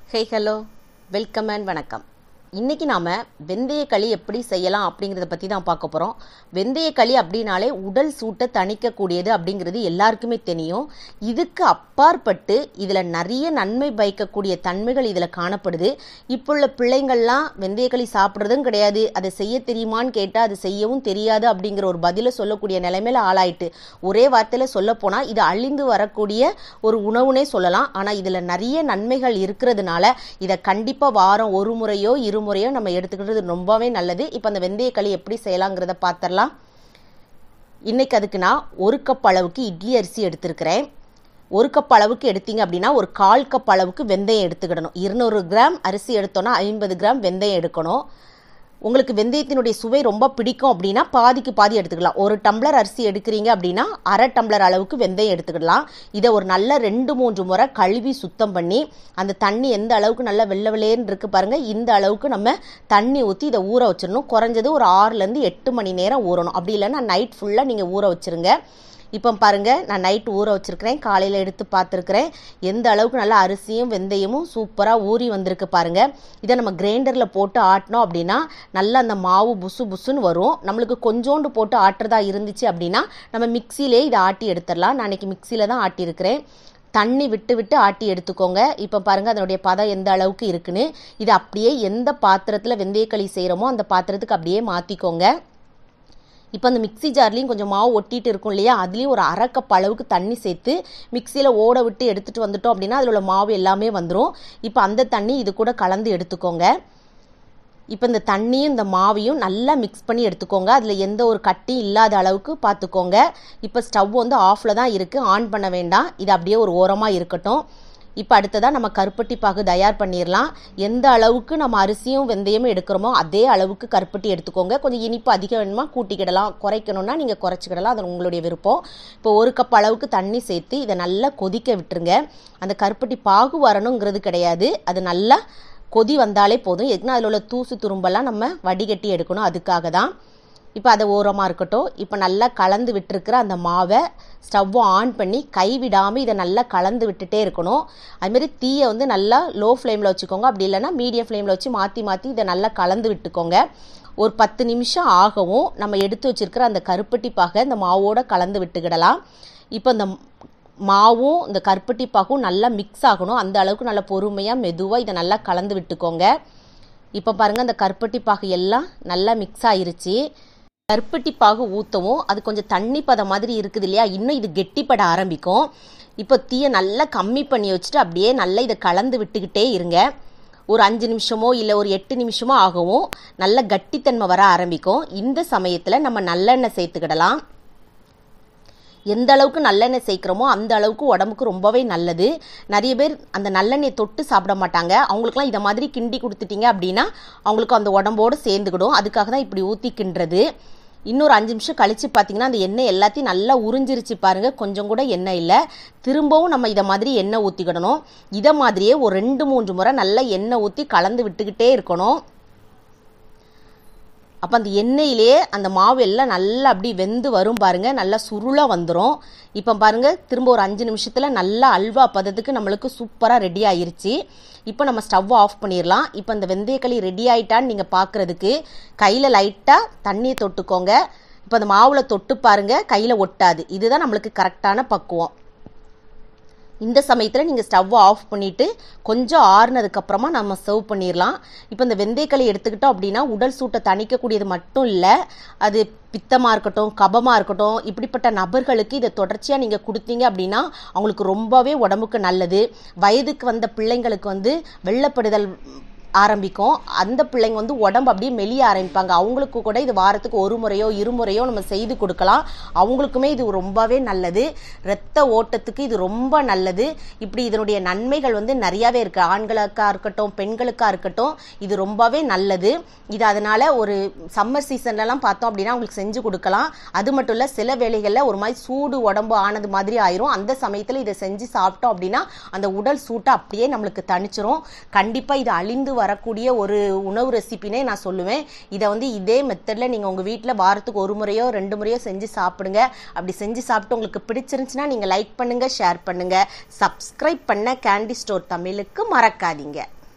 Hey hello welcome and வணக்கம். இன்றைக்கி நாம் வெந்தயக்களி எப்படி செய்யலாம் அப்படிங்கிறத பற்றி தான் பார்க்க போகிறோம். வெந்தயக்களி அப்படின்னாலே உடல் சூட்டை தணிக்கக்கூடியது அப்படிங்கிறது எல்லாருக்குமே தெரியும். இதுக்கு அப்பாற்பட்டு இதில் நிறைய நன்மை பயக்கக்கூடிய தன்மைகள் இதில் காணப்படுது. இப்போ உள்ள பிள்ளைங்கள்லாம் வெந்தயக்களி சாப்பிட்றதும் கிடையாது, அதை செய்ய தெரியுமான்னு கேட்டால் அது செய்யவும் தெரியாது அப்படிங்கிற ஒரு பதிலை சொல்லக்கூடிய நிலைமையில் ஆளாயிட்டு. ஒரே வார்த்தையில் சொல்லப்போனால் இது அழிந்து வரக்கூடிய ஒரு உணவுனே சொல்லலாம். ஆனால் இதில் நிறைய நன்மைகள் இருக்கிறதுனால இதை கண்டிப்பாக வாரம் ஒரு முறையோ முறையோ நம்ம எடுத்துக்கிறது ரொம்பவே நல்லது. இப்போ அந்த வெந்தயக்களி எப்படி செய்யலாங்கிறத பார்த்துடலாம். இன்னைக்கு அதுக்கு நான் 1 கப் அளவுக்கு இட்லி அரிசி எடுத்திருக்கிறேன். 1 கப் அளவுக்கு எடுத்தீங்க அப்படின்னா ஒரு 1/4 கப் அளவுக்கு வெந்தயம் எடுத்துக்கிடணும். 200 கிராம் அரிசி எடுத்தோன்னா 50 கிராம் வெந்தயம் எடுக்கணும். உங்களுக்கு வெந்தயத்தினுடைய சுவை ரொம்ப பிடிக்கும் அப்படின்னா பாதிக்கு பாதி எடுத்துக்கலாம். 1 டம்ளர் அரிசி எடுக்கிறீங்க அப்படின்னா 1/2 டம்ளர் அளவுக்கு வெந்தயம் எடுத்துக்கலாம். இதை ஒரு நல்ல 2-3 முறை கழுவி சுத்தம் பண்ணி அந்த தண்ணி எந்த அளவுக்கு நல்லா வெள்ளை வெள்ளையன்னு இருக்கு பாருங்கள், இந்த அளவுக்கு நம்ம தண்ணி ஊற்றி இதை ஊற வச்சிடணும். குறைஞ்சது ஒரு 6லேருந்து 8 மணி நேரம் ஊறணும். அப்படி இல்லைன்னா நைட் ஃபுல்லாக நீங்கள் ஊற வச்சுருங்க. இப்போ பாருங்கள், நான் நைட்டு ஊற வச்சுருக்கிறேன், காலையில் எடுத்து பார்த்துருக்குறேன். எந்த அளவுக்கு நல்லா அரிசியும் வெந்தயமும் சூப்பராக ஊறி வந்திருக்கு பாருங்கள். இதை நம்ம கிரைண்டரில் போட்டு ஆட்டினோம் அப்படின்னா நல்லா அந்த மாவு புசு புசுன்னு வரும். நம்மளுக்கு கொஞ்சோண்டு போட்டு ஆட்டுறதா இருந்துச்சு அப்படின்னா நம்ம மிக்சியிலே இதை ஆட்டி எடுத்துடலாம். நான் இன்றைக்கி மிக்சியில் தான் ஆட்டியிருக்கிறேன். தண்ணி விட்டு விட்டு ஆட்டி எடுத்துக்கோங்க. இப்போ பாருங்கள் அதனுடைய பதம் எந்த அளவுக்கு இருக்குன்னு. இதை அப்படியே எந்த பாத்திரத்தில் வெந்தயக்களி செய்கிறோமோ அந்த பாத்திரத்துக்கு அப்படியே மாற்றிக்கோங்க. இப்போ அந்த மிக்சி ஜார்லேயும் கொஞ்சம் மாவு ஒட்டிட்டு இருக்கும் இல்லையா, அதுலேயும் ஒரு 1/2 கப் அளவுக்கு தண்ணி சேர்த்து மிக்சியில் ஓட விட்டு எடுத்துகிட்டு வந்துட்டோம் அப்படின்னா அதில் உள்ள மாவு எல்லாமே வந்துடும். இப்போ அந்த தண்ணி இது கூட கலந்து எடுத்துக்கோங்க. இப்போ இந்த தண்ணியும் இந்த மாவையும் நல்லா மிக்ஸ் பண்ணி எடுத்துக்கோங்க. அதில் எந்த ஒரு கட்டியும் இல்லாத அளவுக்கு பார்த்துக்கோங்க. இப்போ ஸ்டவ் வந்து ஆஃபில் தான் இருக்குது, ஆன் பண்ண வேண்டாம். இது அப்படியே ஒரு ஓரமாக இருக்கட்டும். இப்போ அடுத்ததாக நம்ம கருப்பட்டி பாகு தயார் பண்ணிடலாம். எந்த அளவுக்கு நம்ம அரிசியும் வெந்தயமும் எடுக்கிறோமோ அதே அளவுக்கு கருப்பட்டி எடுத்துக்கோங்க. கொஞ்சம் இனிப்பு அதிகம் வேணுமா கூட்டிக்கிடலாம், குறைக்கணும்னா நீங்கள் குறைச்சிக்கிடலாம், அது உங்களுடைய விருப்பம். இப்போ 1 கப் அளவுக்கு தண்ணி சேர்த்து இதை நல்லா கொதிக்க விட்டுருங்க. அந்த கருப்பட்டி பாகு வரணுங்கிறது கிடையாது, அது நல்லா கொதி வந்தாலே போதும். எதுனா அதில் உள்ள தூசு துரும்பெல்லாம் நம்ம வடிகட்டி எடுக்கணும், அதுக்காக தான். இப்போ அதை ஓரமாக இருக்கட்டும். இப்போ நல்லா கலந்து விட்டுருக்கிற அந்த மாவை ஸ்டவ்வை ஆன் பண்ணி கைவிடாமல் இதை நல்லா கலந்து விட்டுட்டே இருக்கணும். அதுமாரி தீயை வந்து நல்லா லோ ஃப்ளேமில் வச்சுக்கோங்க, அப்படி இல்லைன்னா மீடியம் ஃப்ளேமில் வச்சு மாற்றி மாற்றி இதை நல்லா கலந்து விட்டுக்கோங்க. ஒரு 10 நிமிஷம் ஆகவும் நம்ம எடுத்து வச்சுருக்கிற அந்த கருப்பட்டி பாகை இந்த மாவோடு கலந்து விட்டுக்கிடலாம். இப்போ இந்த மாவும் இந்த கருப்பட்டி பாகும் நல்லா மிக்ஸ் ஆகணும். அந்த அளவுக்கு நல்லா பொறுமையாக மெதுவாக இதை நல்லா கலந்து விட்டுக்கோங்க. இப்போ பாருங்கள் அந்த கருப்பட்டி பாகு எல்லாம் நல்லா மிக்ஸ் ஆயிருச்சு. கருப்பட்டி பாகு ஊற்றவும் அது கொஞ்சம் தண்ணி பதம் மாதிரி இருக்குது இல்லையா, இன்னும் இது கெட்டிப்பட ஆரம்பிக்கும். இப்போ தீயை நல்லா கம்மி பண்ணி வச்சுட்டு அப்படியே நல்லா இதை கலந்து விட்டுக்கிட்டே இருங்க. ஒரு 5 நிமிஷமோ இல்லை ஒரு 8 நிமிஷமோ ஆகவும் நல்ல கட்டித்தன்மை வர ஆரம்பிக்கும். இந்த சமயத்தில் நம்ம நல்லெண்ணெய் சேர்த்துக்கிடலாம். எந்த அளவுக்கு நல்லெண்ணெய் சேர்க்குறோமோ அந்த அளவுக்கு உடம்புக்கு ரொம்பவே நல்லது. நிறைய பேர் அந்த நல்லெண்ணெயை தொட்டு சாப்பிட மாட்டாங்க. அவங்களுக்குலாம் இதை மாதிரி கிண்டி கொடுத்துட்டீங்க அப்படின்னா அவங்களுக்கு அந்த உடம்போடு சேர்ந்துக்கிடும். அதுக்காக தான் இப்படி ஊற்றி கிண்டுறது. இன்னொரு 5 நிமிஷம் கழித்து பார்த்தீங்கன்னா அந்த எண்ணெய் எல்லாத்தையும் நல்லா உறிஞ்சிருச்சு பாருங்கள், கொஞ்சம் கூட எண்ணெய் இல்லை. திரும்பவும் நம்ம இதை மாதிரி எண்ணெய் ஊற்றிக்கிடணும். இதை மாதிரியே ஒரு 2-3 முறை நல்லா எண்ணெய் ஊற்றி கலந்து விட்டுக்கிட்டே இருக்கணும். அப்போ அந்த எண்ணெயிலே அந்த மாவு எல்லாம் நல்லா அப்படி வெந்து வரும் பாருங்கள், நல்லா சுருளாக வந்துடும். இப்போ பாருங்கள் திரும்ப ஒரு 5 நிமிஷத்தில் நல்லா அல்வா பதத்துக்கு நம்மளுக்கு சூப்பராக ரெடி ஆயிருச்சு. இப்போ நம்ம ஸ்டவ் ஆஃப் பண்ணிடலாம். இப்போ இந்த வெந்தயக்களி ரெடி ஆயிட்டான்னு நீங்கள் பார்க்குறதுக்கு கையில் லைட்டாக தண்ணியை தொட்டுக்கோங்க. இப்போ அந்த மாவில் தொட்டு பாருங்கள், கையில் ஒட்டாது. இதுதான் நம்மளுக்கு கரெக்டான பக்குவம். இந்த சமயத்தில் நீங்கள் ஸ்டவ்வை ஆஃப் பண்ணிவிட்டு கொஞ்சம் ஆறுனதுக்கப்புறமா நம்ம சர்வ் பண்ணிடலாம். இப்போ இந்த வெந்தயக்களி எடுத்துக்கிட்டோம் அப்படின்னா உடல் சூட்டை தணிக்கக்கூடியது மட்டும் இல்லை, அது பித்தமாக இருக்கட்டும், கபமாக இருக்கட்டும், இப்படிப்பட்ட நபர்களுக்கு இதை தொடர்ச்சியாக நீங்கள் கொடுத்தீங்க அப்படின்னா அவங்களுக்கு ரொம்பவே உடம்புக்கு நல்லது. வயதுக்கு வந்த பிள்ளைங்களுக்கு வந்து வெள்ளப்படுதல் ஆரம்பிக்கும். அந்த பிள்ளைங்க வந்து உடம்பு அப்படியே மெலிய ஆரம்பிப்பாங்க. அவங்களுக்கு கூட இது வாரத்துக்கு 1 முறையோ 2 முறையோ நம்ம செய்து கொடுக்கலாம். அவங்களுக்குமே இது ரொம்பவே நல்லது. இரத்த ஓட்டத்துக்கு இது ரொம்ப நல்லது. இப்படி இதனுடைய நன்மைகள் வந்து நிறையாவே இருக்குது. ஆண்களுக்காக இருக்கட்டும் பெண்களுக்காக இருக்கட்டும் இது ரொம்பவே நல்லது. இது அதனால் ஒரு சம்மர் சீசன்லலாம் பார்த்தோம் அப்படின்னா அவங்களுக்கு செஞ்சு கொடுக்கலாம். அது மட்டும் இல்லை, சில வேளைகளில் ஒரு மாதிரி சூடு உடம்பு ஆனது மாதிரி ஆயிரும். அந்த சமயத்தில் இதை செஞ்சு சாப்பிட்டோம் அப்படின்னா அந்த உடல் சூட்டை அப்படியே நம்மளுக்கு தணிச்சிரும். கண்டிப்பாக இது அழிந்து வரக்கூடிய ஒரு உணவு ரெசிபினே நான் சொல்லுவேன். இதை வந்து இதே மெத்தடில் நீங்கள் உங்கள் வீட்டில் வாரத்துக்கு 1 முறையோ 2 முறையோ செஞ்சு சாப்பிடுங்க. அப்படி செஞ்சு சாப்பிட்டு உங்களுக்கு பிடிச்சிருந்துச்சுன்னா நீங்கள் லைக் பண்ணுங்கள், ஷேர் பண்ணுங்கள், சப்ஸ்கிரைப் பண்ண கேண்டி ஸ்டோர் தமிழுக்கு மறக்காதீங்க.